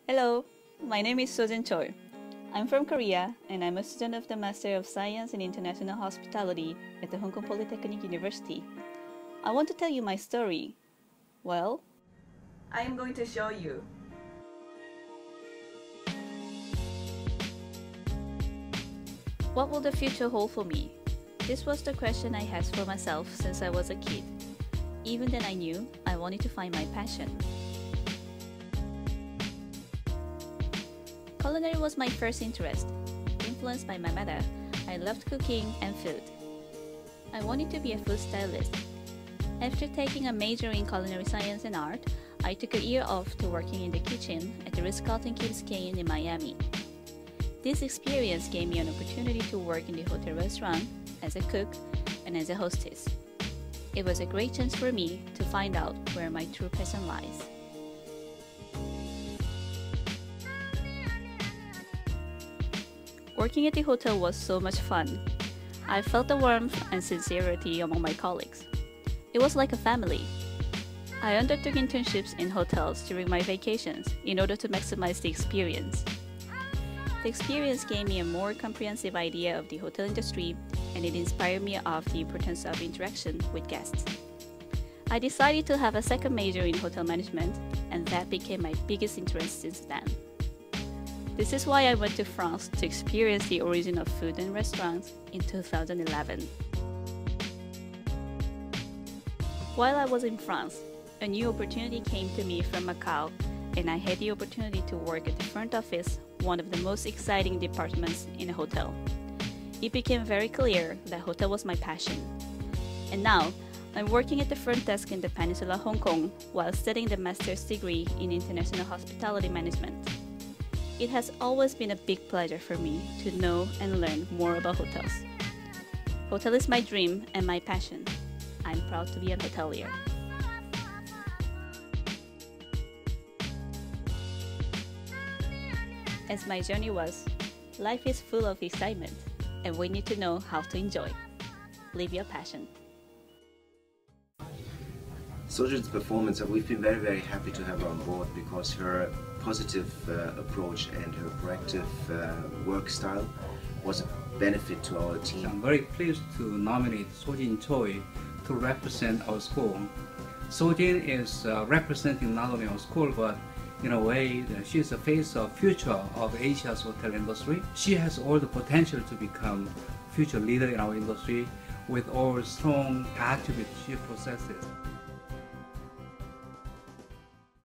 Hello, my name is Sojin Choi. I'm from Korea and I'm a student of the Master of Science in International Hospitality at the Hong Kong Polytechnic University. I want to tell you my story. Well, I am going to show you. What will the future hold for me? This was the question I had for myself since I was a kid. Even then I knew I wanted to find my passion. Culinary was my first interest. Influenced by my mother, I loved cooking and food. I wanted to be a food stylist. After taking a major in culinary science and art, I took a year off to working in the kitchen at the Ritz-Carlton Key Biscayne in Miami. This experience gave me an opportunity to work in the hotel restaurant as a cook and as a hostess. It was a great chance for me to find out where my true passion lies. Working at the hotel was so much fun. I felt the warmth and sincerity among my colleagues. It was like a family. I undertook internships in hotels during my vacations in order to maximize the experience. The experience gave me a more comprehensive idea of the hotel industry, and it inspired me of the importance of interaction with guests. I decided to have a second major in hotel management, and that became my biggest interest since then. This is why I went to France to experience the origin of food and restaurants in 2011. While I was in France, a new opportunity came to me from Macau, and I had the opportunity to work at the front office, one of the most exciting departments in a hotel. It became very clear that hotel was my passion. And now, I'm working at the front desk in the Peninsula, Hong Kong, while studying the master's degree in International Hospitality Management. It has always been a big pleasure for me to know and learn more about hotels. Hotel is my dream and my passion. I'm proud to be an hotelier. As my journey was, life is full of excitement, and we need to know how to enjoy. Live your passion. Sojin's performance, we've been very happy to have her on board because her positive approach and her proactive work style was a benefit to our team. I'm very pleased to nominate Sojin Choi to represent our school. Sojin is representing not only our school, but in a way, she's the face of future of Asia's hotel industry. She has all the potential to become future leader in our industry with all strong attributes she possesses.